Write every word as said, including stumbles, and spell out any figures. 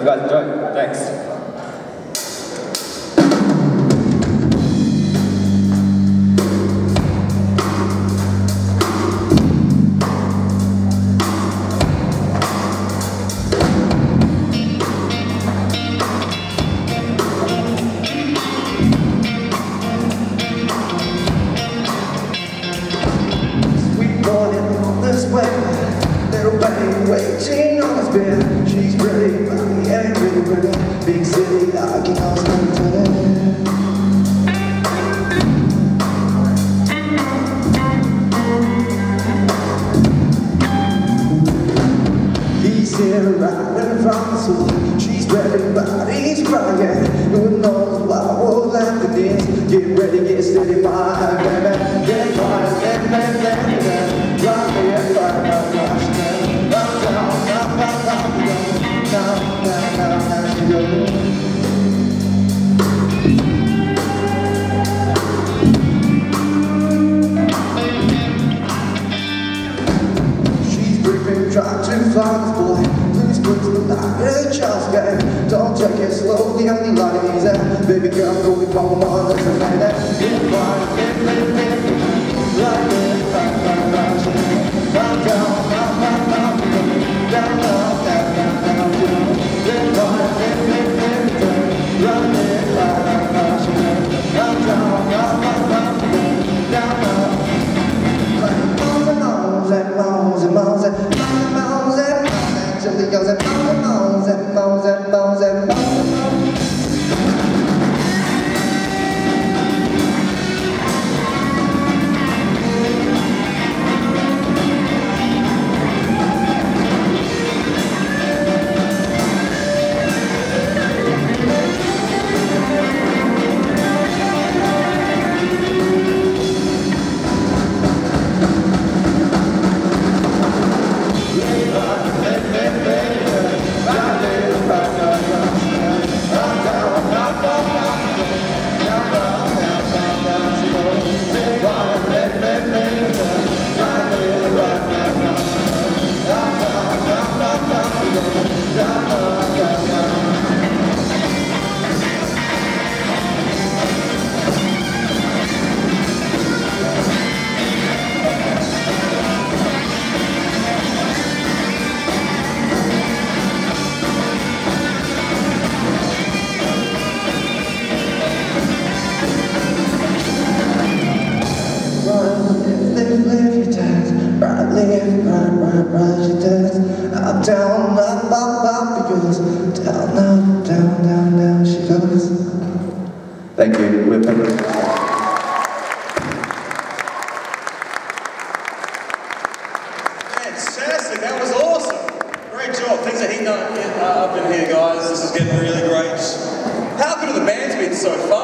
Hope you guys enjoy. Thanks. Little baby waiting on his bed. She's pretty, body ain't really pretty. Big city, I can all stand today. He's here riding from the soul. She's ready, body's crying. Who knows what will left in this? Get ready, get steady, my baby. Get quiet, get mad, get mad. Drive me and find out what she does. She's briefing, trying to find this boy. Please put the night in a child's game. Don't take it slowly, only like it easy. Baby girl, go with mama on the train. Get quiet, get ready, get ready. Like it, like, like, like, like. Down, down, down, down, down, down, down, down, down, down, down. Get quiet, get ready, get ready. Like it, like, like, like, like. Down, down, down, down, down, down, down. Like moans and moans and moans and moans and moans and moans and moans until he goes and moans and moans and moans and moans and moans. Up, down, up, up, up, because down, up, down, down, down she goes. Thank you. We're Fantastic. That was awesome. Great job. Things are heating up, uh, up in here, guys. This is getting really great. How good have the bands been so far?